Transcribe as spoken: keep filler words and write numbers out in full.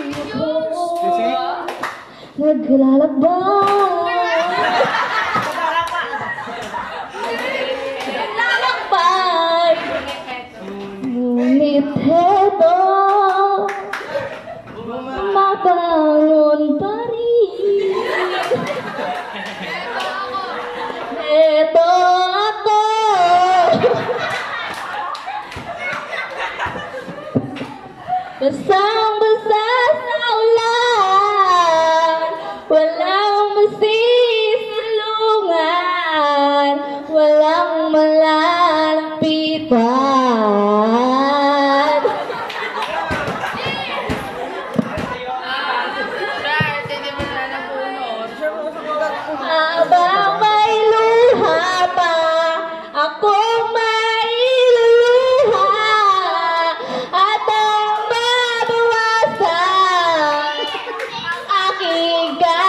Naglalakbay, naglalakbay, ngunit heto, mabangon pa rin. Heto ako, basang-basa sa ulan, walang masisilungan, walang malalapitan. Habang may luha pa, akong mailuluha, at ang mabawasan ang aking